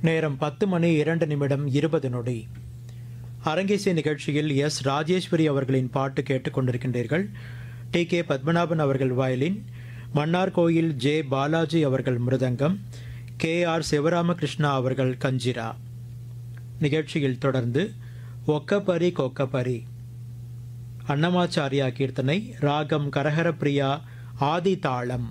நேரம் 10:02 அரங்கேசிய நிகழ்ச்சியில் எஸ் ராஜேஸ்வரி அவர்களின் பாட்டு கேட்டுக்கொண்டிருக்கின்றீர்கள். டி.கே. பத்மநாபன் அவர்கள் வயலின், மன்னார்கோயில் ஜே. பாலாஜி அவர்கள் மிருதங்கம், கே.ஆர். சிவராமகிருஷ்ணா அவர்கள் கஞ்சிரா. நிகழ்ச்சியில் தொடர்ந்து ஒக்கப்பரி கொக்கப்பரி அன்னமாச்சாரியா கீர்த்தனை, ராகம் கரஹரப்பிரியா, ஆதி தாளம்.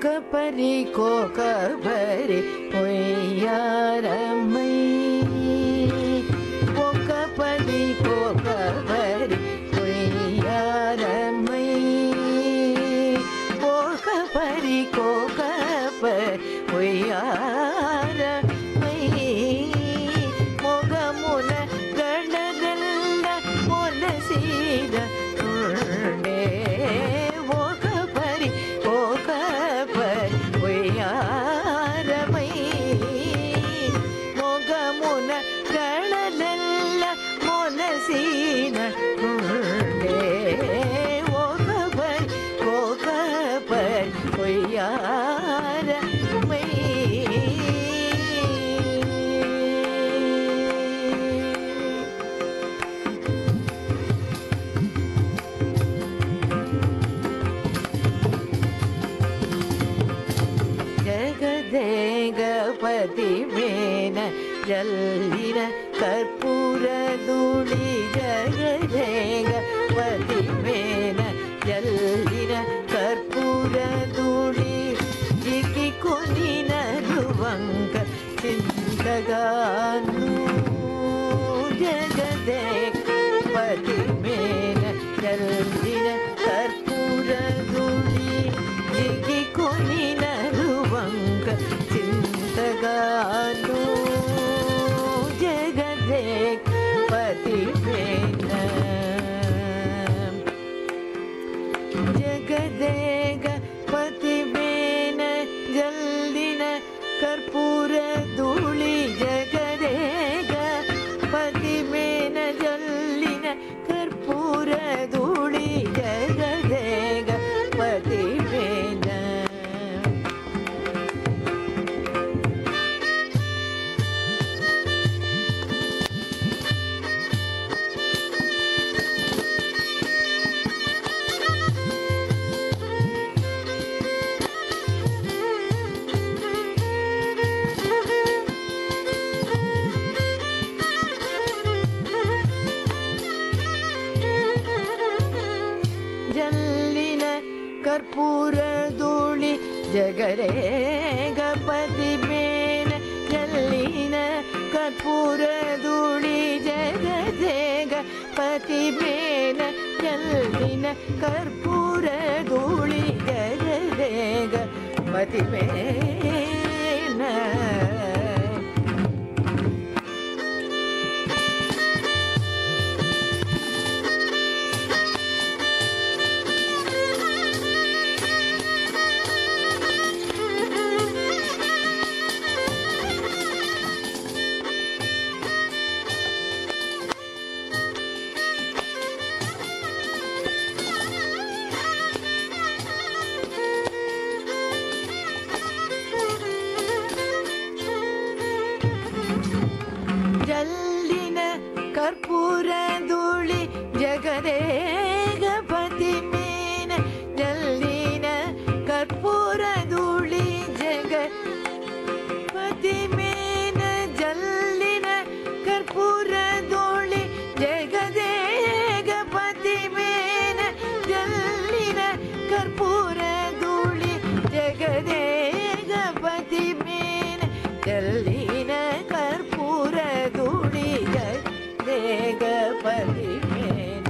ஒக்கபரி கோகபரி பொய்யாரம்மை ஒக்கபரி கோகபரி பொய்யாரம்மை ஒக்கபரி கோகபரி பொய்யாரம்மை மொகமுன கணதல்ல மொனசீத துண்டே ஒக்கபரி கோகபரி பொய்யாரம்மை மொகமுன கணதல்ல மொனசீத துண்டே ஒக்கபரி கோகபரி பொய்யாரம்மை ஜகதேகபதி மேன ஜல்லின கற்பூர தூளி ஜகதேகபதி மேன ஜல்லின கற்பூர தூளி ಜಿಗಿ ಕೊನಿನ ರುವಂಗ ಚಿಂತಗಾನು ಜಗದೇಕಪತಿ ಮೇನ ಜಲ್ದಿನ ಕರ್ಪೂರ ಧೂಳಿ ಜಿಗಿ ಕೊನಿನ ರುವಂಗ ಚಿಂತಗಾನು ಜಗದೇಕಪತಿ ಮೇನ ಜಗದೇಕಪತಿ ಮೇನ ಜಲ್ದಿನ ಕರ್ಪೂರ ಧೂಳಿ ಜಗದೇಕಪತಿ ಮೇನ ಜಲ್ದಿನ ಕರ್ಪೂರ ಧೂಳಿ ಜಗದೇಕಪತಿ ಮೇನ ಜಲ್ಲಿನ ಕರ್ಪೂರ ಧೂಳಿ ಜಗದೇಕಪತಿ ಮೇನ ಜಲ್ಲಿನ ಕರ್ಪೂರ ಧೂಳಿ ಜಗದೇಕಪತಿ ಮೇನ ಜಲ್ಲಿನ ಕರ್ಪೂರ ಧೂಳಿ ಜಗದೇಕಪತಿ ಮೇನ ಜಲ್ಲಿನ ಕರ್ಪೂರ ಧೂಳಿ ಜಗದೇಕಪತಿ ಮೇನ ಜಲ್ಲಿನ ಕರ್ಪೂರ ಧೂಳಿ ಜಗಪತಿ ಮೇನ ಜಲ್ಲಿನ ಕರ್ಪೂರ ಧೂಳಿ ಜಗದೇಕಪತಿ ಮೇನ ಜಲ್ಲಿನ ಕರ್ಪೂರ ಧೂಳಿ ಜಗದೇಕಪತಿ ಮೇನ ಜಲ್ಲಿನ ಕರ್ಪೂರ ಧೂಳಿ ಜಗದೇಕಪತಿ ಮೇನ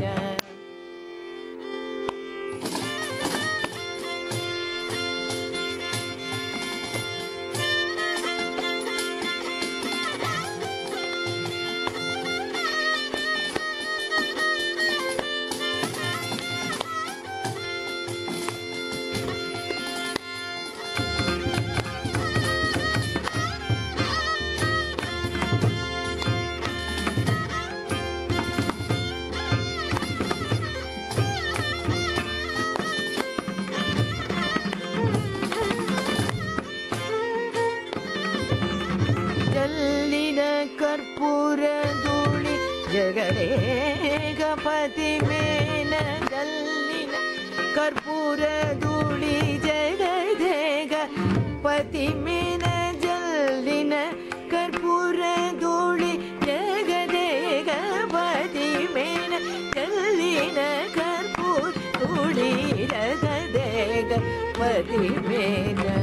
ಜಲ್ಲಿನ ಕರ್ಪೂರ ಧೂಳಿ ಜಗದೇಕಪತಿ ಮೇನ ಜಲ್ಲಿನ ಕರ್ಪೂರ ಧೂಳಿ ಜಗದೇಕಪತಿ ಮೇನ ಜಲ್ಲಿನ ಕರ್ಪೂರ ಧೂಳಿ ಜಗದೇಕಪತಿ ಮೇನ ಜಲ್ಲಿನ ಕರ್ಪೂರ ಧೂಳಿ ಜಗದೇಕಪತಿ ಮೇನ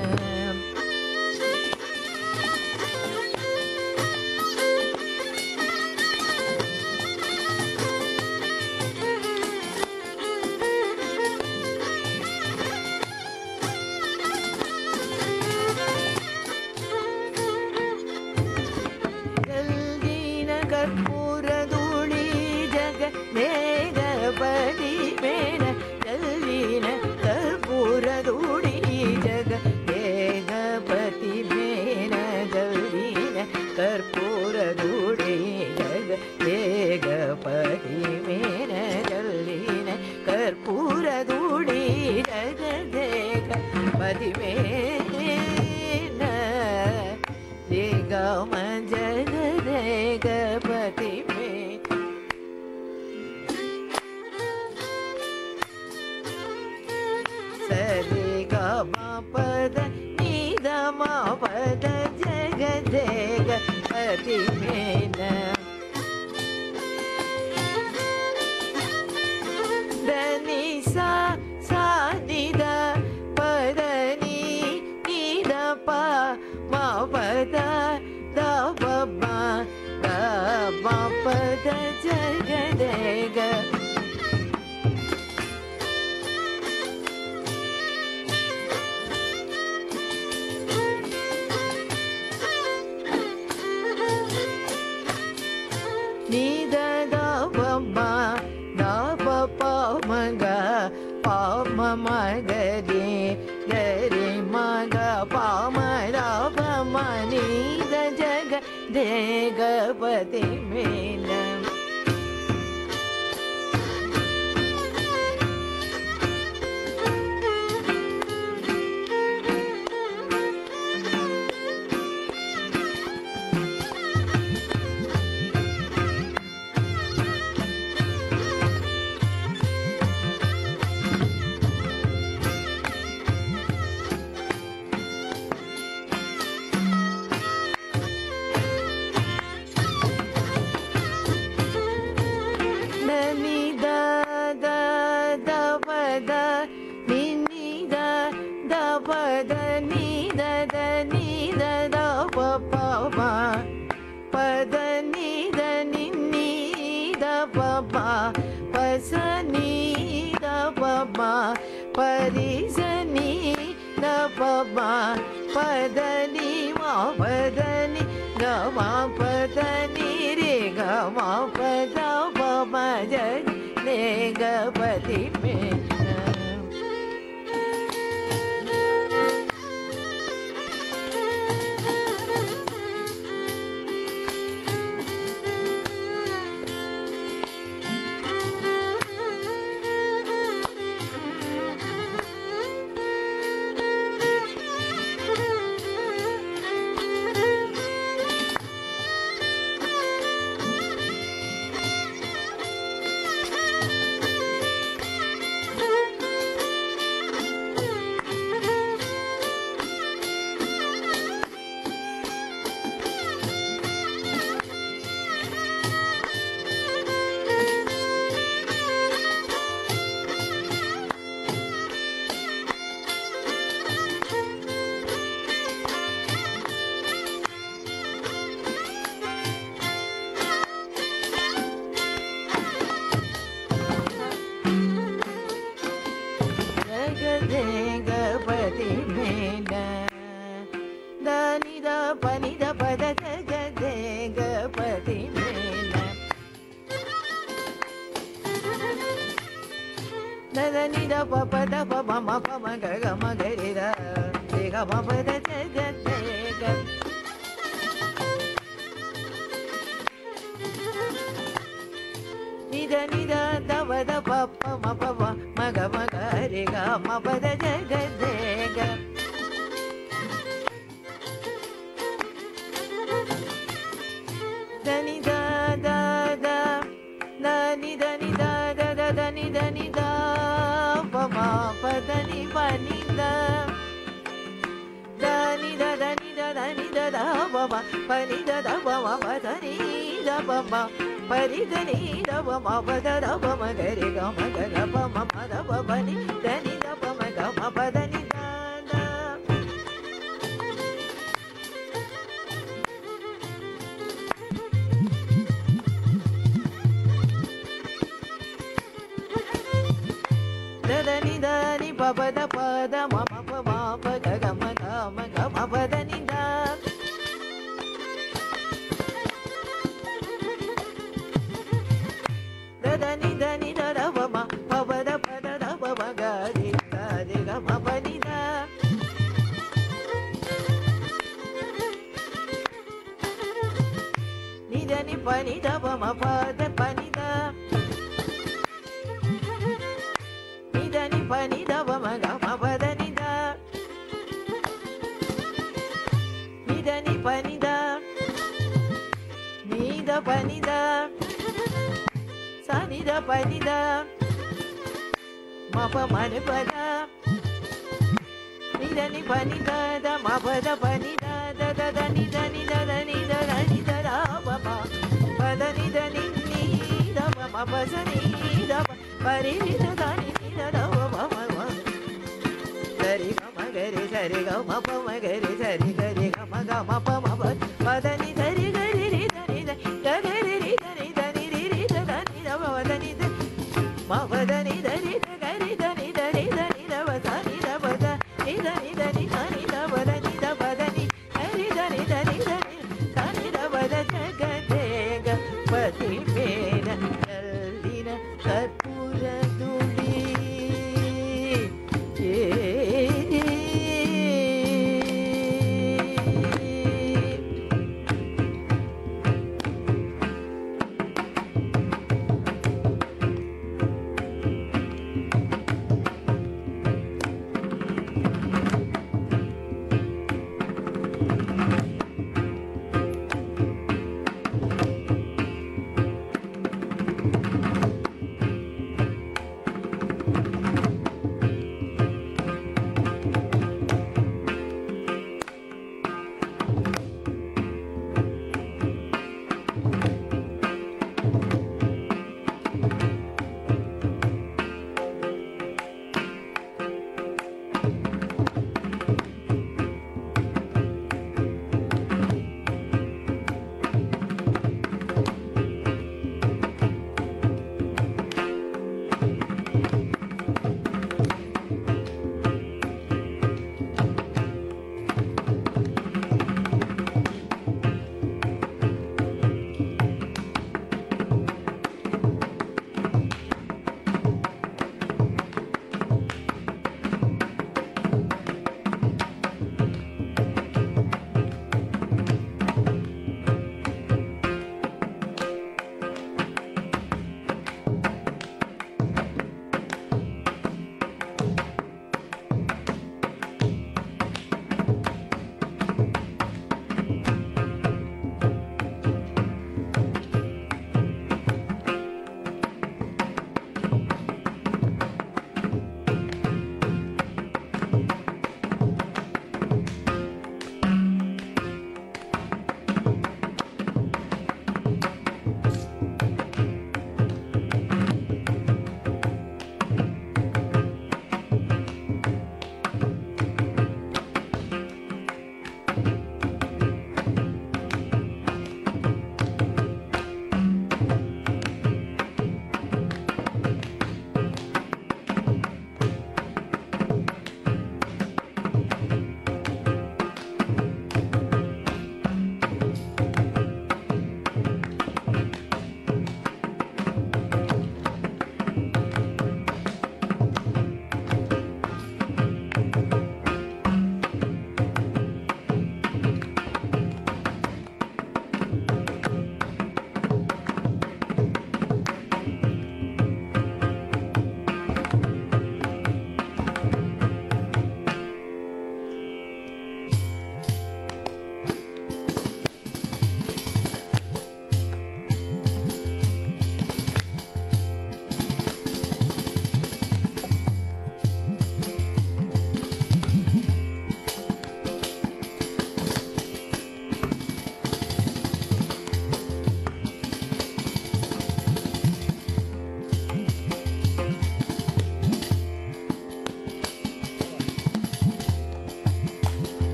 pa ma pa da da pa ma da ma pa da ja ga de ga ni da da pa ma da pa pa ma ga pa ma ma ga re ga re ma ga pa ma da pa ma ni da ja ga de ga pa ti me na padani ma padani ga ma padani re ga ma pada pa ma ja ne ga pati me gari ga ma pa ma gari sari gari ga ma pa ma pa da ni sari gari ri da ni da da gari ri da ni da ni ri ri da ni da ma da ni da ma pa da ni da ri da gari da ni da ri da ni da ba da ni da ba da ni da ni da ni da ni da ba da ni da ba da ni ri da ni da ni da ni da ni da ba da jagadega pati mera nallina karpura duli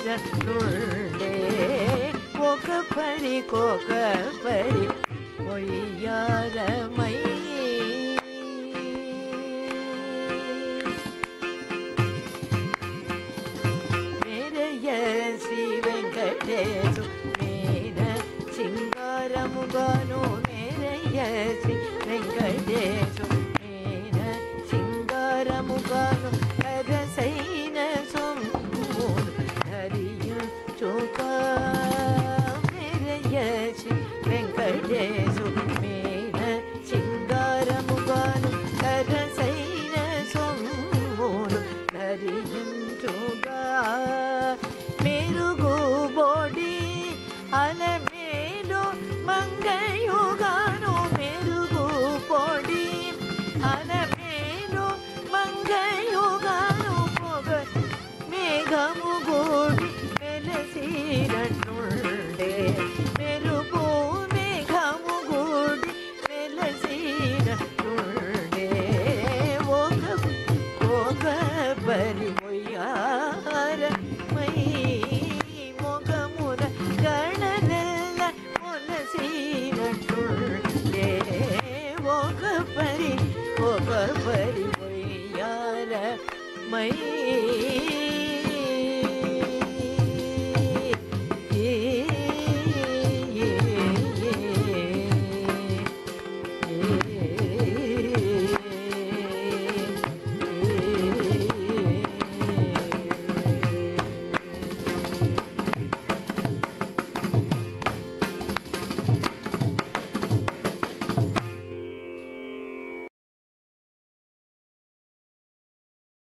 సీరతుండే ఒక పరి ఒయ్యారమై శ్రీ వెంకటేశు మేర సింగారముగాను మేరయ్య శ్రీ వెంకటేశు మేర సింగారముగాను కరసైన సొమ్మును ధరించుగా మేరయ్య శ్రీ వెంకటేశు మేర సింగారముగాను కరసైన సొమ్మును ధరించుగా అలమేలు మంగయుగాను మెరుగు పొడి అలమేలు మంగయుగాను పొగ మేఘము గూడి వెలసినట్టుండే మెరుగు మేఘము గూడి వెలసినట్టుండే ఒక పరి ఒయ్యారమై మొగమున గణనెల్ల మొలసినట్టుండే ఒక పరి ఒయ్యారమై